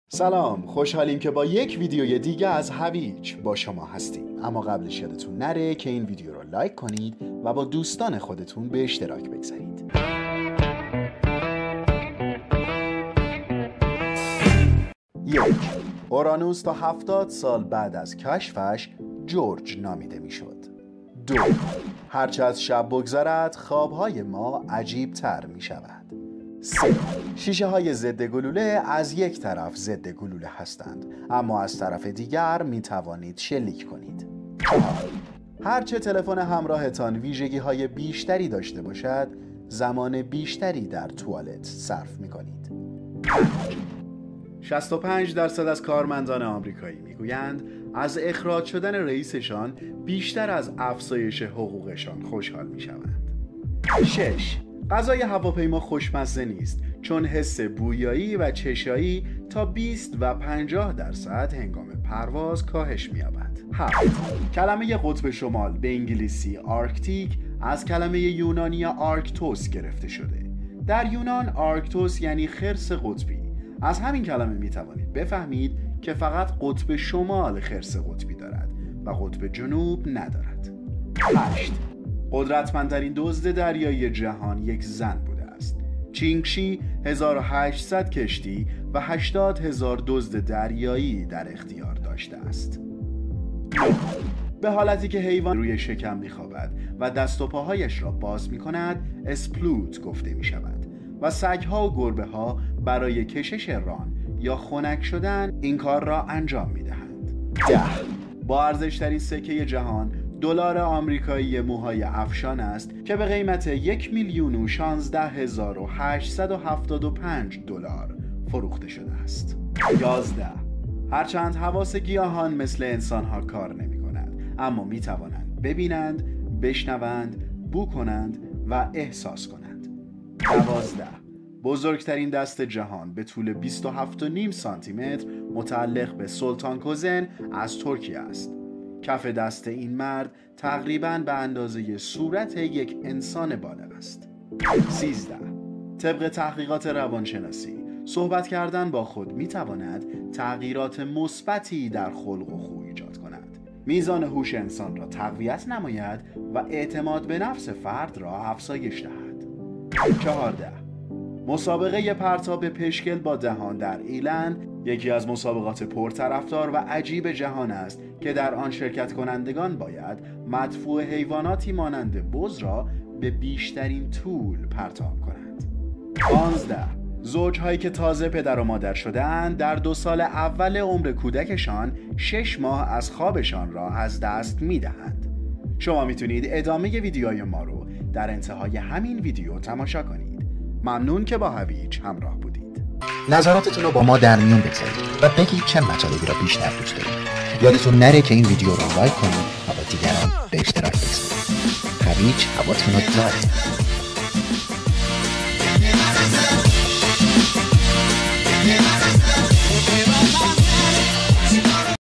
سلام، خوشحالیم که با یک ویدیوی دیگه از هویج با شما هستیم. اما قبلش یادتون نره که این ویدیو رو لایک کنید و با دوستان خودتون به اشتراک بگذارید. اورانوس تا 70 سال بعد از کشفش جورج نامیده میشد. 2. هرچه از شب بگذرد خوابهای ما عجیب تر می شود. 3. شیشه های ضد گلوله از یک طرف ضد گلوله هستند، اما از طرف دیگر می توانید شلیک کنید. 4. هرچه تلفن همراهتان ویژگی های بیشتری داشته باشد، زمان بیشتری در توالت صرف می کنید. 65% از کارمندان آمریکایی میگویند از اخراج شدن رئیسشان بیشتر از افزایش حقوقشان خوشحال میشوند. 6. غذای هواپیما خوشمزه نیست چون حس بویایی و چشایی تا 20 و 50% هنگام پرواز کاهش می‌یابد. 7. کلمه قطب شمال به انگلیسی آرکتیک از کلمه یونانی آرکتوس گرفته شده. در یونان آرکتوس یعنی خرس قطبی. از همین کلمه می توانید بفهمید که فقط قطب شمال خرس قطبی دارد و قطب جنوب ندارد. 8. قدرتمندترین دزد دریایی جهان یک زن بوده است. چینگشی 1800 کشتی و 80,000 دزد دریایی در اختیار داشته است. 9. به حالتی که حیوان روی شکم می خوابد و دست و پاهایش را باز می کند اسپلوت گفته می شود و سگ‌ها و گربه‌ها برای کشش ران یا خنک شدن این کار را انجام می‌دهند. 10. با ارزش‌ترین سکه جهان دلار آمریکایی موهای افشان است که به قیمت 1,016,875 دلار فروخته شده است. 11. هرچند حواس گیاهان مثل انسان‌ها کار نمی‌کند، اما می‌توانند ببینند، بشنوند، بو کنند و احساس کنند. 12. بزرگترین دست جهان به طول 27.5 سانتی متر متعلق به سلطان کوزن از ترکیه است. کف دست این مرد تقریباً به اندازه صورت یک انسان بالغ است. 13. طبق تحقیقات روانشناسی صحبت کردن با خود می تواند تغییرات مثبتی در خلق و خو ایجاد کند. میزان هوش انسان را تقویت نماید و اعتماد به نفس فرد را افزایش دهد. 14. مسابقه پرتاب پشگل با دهان در ایلند یکی از مسابقات پرطرفدار و عجیب جهان است که در آن شرکت کنندگان باید مدفوع حیواناتی مانند بز را به بیشترین طول پرتاب کنند. 15. زوجهایی که تازه پدر و مادر شده‌اند در 2 سال اول عمر کودکشان 6 ماه از خوابشان را از دست می‌دهند. شما میتونید ادامه ویدیوهای ما رو در انتهای همین ویدیو تماشا کنید. ممنون که با هویج همراه بودید. نظراتتون رو با ما در میون بگذارید و بگید چه مطالبی را بیشتر دوست دارید. یادتون نره که این ویدیو رو لایک کنید و با دیگران به اشتراک بگذارید. هویج هواتون رو داره.